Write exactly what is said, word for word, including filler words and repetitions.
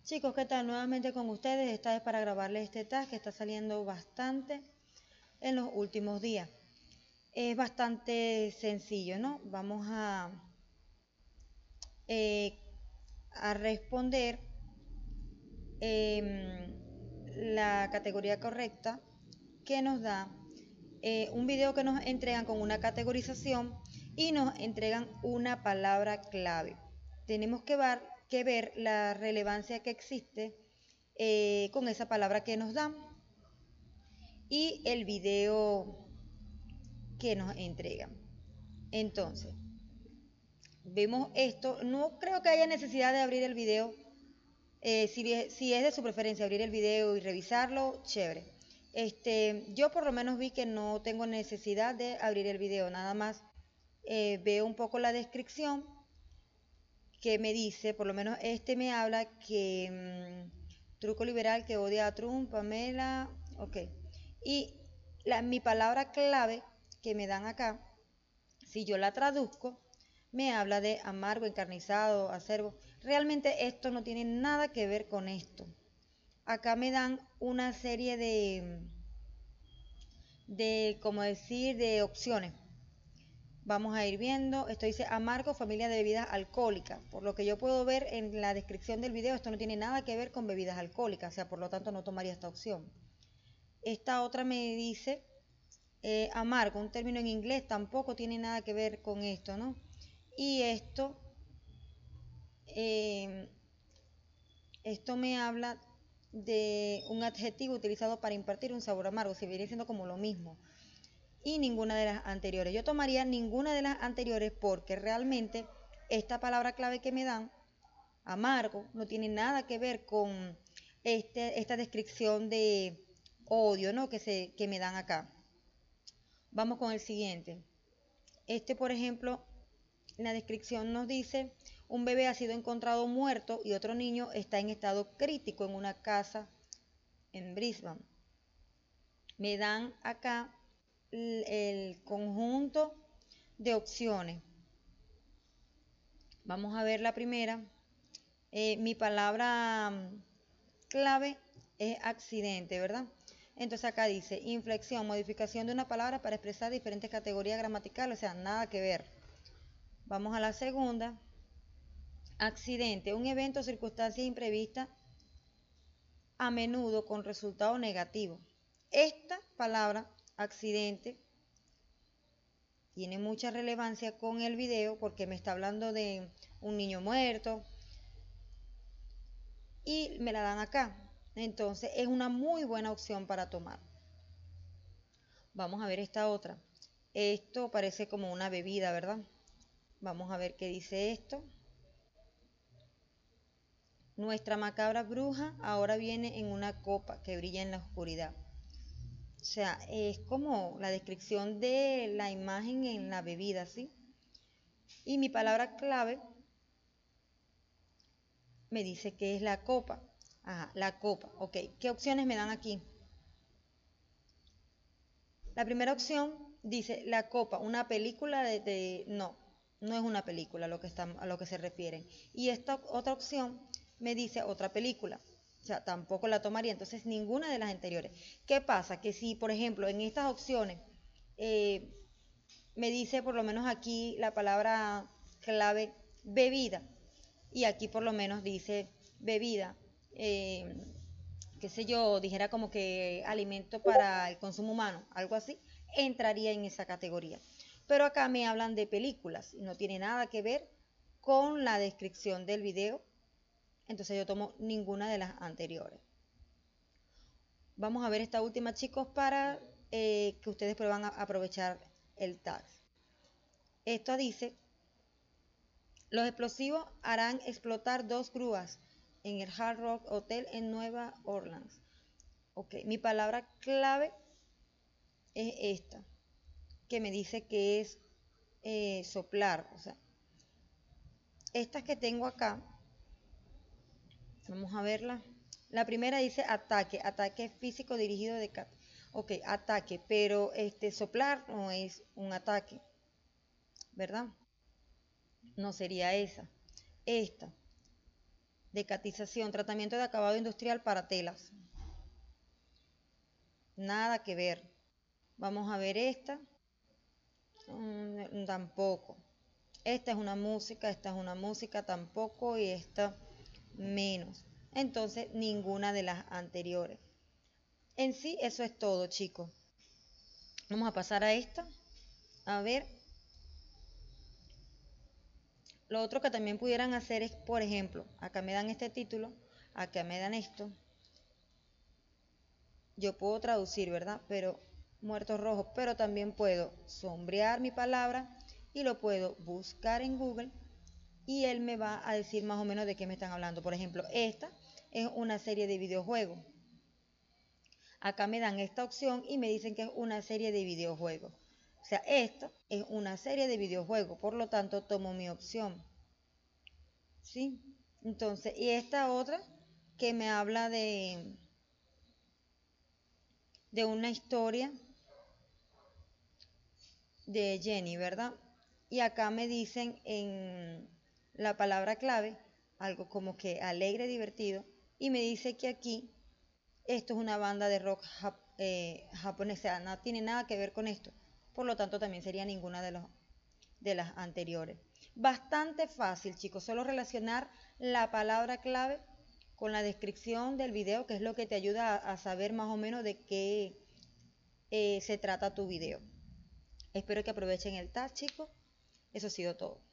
Chicos, ¿qué tal? Nuevamente con ustedes. Esta vez para grabarles este tag que está saliendo bastante en los últimos días. Es bastante sencillo, ¿no? Vamos a, eh, a responder eh, la categoría correcta que nos da eh, un video que nos entregan con una categorización y nos entregan una palabra clave. Tenemos que ver, que ver la relevancia que existe eh, con esa palabra que nos dan y el video que nos entregan. Entonces, vemos esto. No creo que haya necesidad de abrir el video. Eh, si, si es de su preferencia abrir el video y revisarlo, chévere. Este, yo por lo menos vi que no tengo necesidad de abrir el video, nada más eh, veo un poco la descripción que me dice, por lo menos este me habla que mmm, truco liberal que odia a Trump, Pamela, ok. Y la, mi palabra clave que me dan acá, si yo la traduzco, me habla de amargo, encarnizado, acervo. Realmente esto no tiene nada que ver con esto. Acá me dan una serie de, de como decir, de opciones. Vamos a ir viendo, esto dice amargo, familia de bebidas alcohólicas. Por lo que yo puedo ver en la descripción del video, esto no tiene nada que ver con bebidas alcohólicas, o sea, por lo tanto no tomaría esta opción. Esta otra me dice eh, amargo, un término en inglés, tampoco tiene nada que ver con esto, ¿no? Y esto, eh, esto me habla de un adjetivo utilizado para impartir un sabor amargo, se viene siendo como lo mismo. Y ninguna de las anteriores. Yo tomaría ninguna de las anteriores porque realmente esta palabra clave que me dan, amargo, no tiene nada que ver con este, esta descripción de odio, ¿no? que, se, que me dan acá. Vamos con el siguiente. Este, por ejemplo, la descripción nos dice, un bebé ha sido encontrado muerto y otro niño está en estado crítico en una casa en Brisbane. Me dan acá el conjunto de opciones. Vamos a ver la primera. Eh, mi palabra clave es accidente, ¿verdad? Entonces acá dice inflexión, modificación de una palabra para expresar diferentes categorías gramaticales, o sea, nada que ver. Vamos a la segunda. Accidente, un evento o circunstancia imprevista a menudo con resultado negativo. Esta palabra, accidente, tiene mucha relevancia con el video porque me está hablando de un niño muerto y me la dan acá. Entonces es una muy buena opción para tomar. Vamos a ver esta otra. Esto parece como una bebida, ¿verdad? Vamos a ver qué dice esto. Nuestra macabra bruja ahora viene en una copa que brilla en la oscuridad. O sea, es como la descripción de la imagen en la bebida, ¿sí? Y mi palabra clave me dice que es la copa. Ajá, la copa. Ok, ¿qué opciones me dan aquí? La primera opción dice la copa, una película de, de... No, no es una película a lo que, están, a lo que se refieren. Y esta otra opción me dice otra película. O sea, tampoco la tomaría. Entonces, ninguna de las anteriores. ¿Qué pasa? Que si, por ejemplo, en estas opciones eh, me dice por lo menos aquí la palabra clave bebida. Y aquí por lo menos dice bebida. Eh, qué sé yo, dijera como que alimento para el consumo humano, algo así, entraría en esa categoría. Pero acá me hablan de películas y no tiene nada que ver con la descripción del video, entonces yo tomo ninguna de las anteriores. Vamos a ver esta última, chicos, para eh, que ustedes puedan aprovechar el tag. Esto dice, los explosivos harán explotar dos grúas en el Hard Rock Hotel en Nueva Orleans. Ok, mi palabra clave es esta, que me dice que es eh, soplar. O sea, estas que tengo acá, vamos a verla. La primera dice ataque, ataque físico dirigido de cat. Ok, ataque, pero este soplar no es un ataque, ¿verdad? No sería esa. Esta. Decatización, tratamiento de acabado industrial para telas. Nada que ver. Vamos a ver esta. Mm, tampoco. Esta es una música, esta es una música tampoco y esta menos. Entonces, ninguna de las anteriores. En sí, eso es todo, chicos. Vamos a pasar a esta. A ver. Lo otro que también pudieran hacer es, por ejemplo, acá me dan este título, acá me dan esto. Yo puedo traducir, ¿verdad? Pero muertos rojos, pero también puedo sombrear mi palabra y lo puedo buscar en Google y él me va a decir más o menos de qué me están hablando. Por ejemplo, esta es una serie de videojuegos. Acá me dan esta opción y me dicen que es una serie de videojuegos. O sea, esta es una serie de videojuegos, por lo tanto tomo mi opción. ¿Sí? Entonces, y esta otra que me habla de, de una historia de Jenny, ¿verdad? Y acá me dicen en la palabra clave algo como que alegre, divertido, y me dice que aquí esto es una banda de rock jap eh, japonesa, no tiene nada que ver con esto, por lo tanto también sería ninguna de, los, de las anteriores. Bastante fácil, chicos, solo relacionar la palabra clave con la descripción del video, que es lo que te ayuda a, a saber más o menos de qué eh, se trata tu video. Espero que aprovechen el tag, chicos. Eso ha sido todo.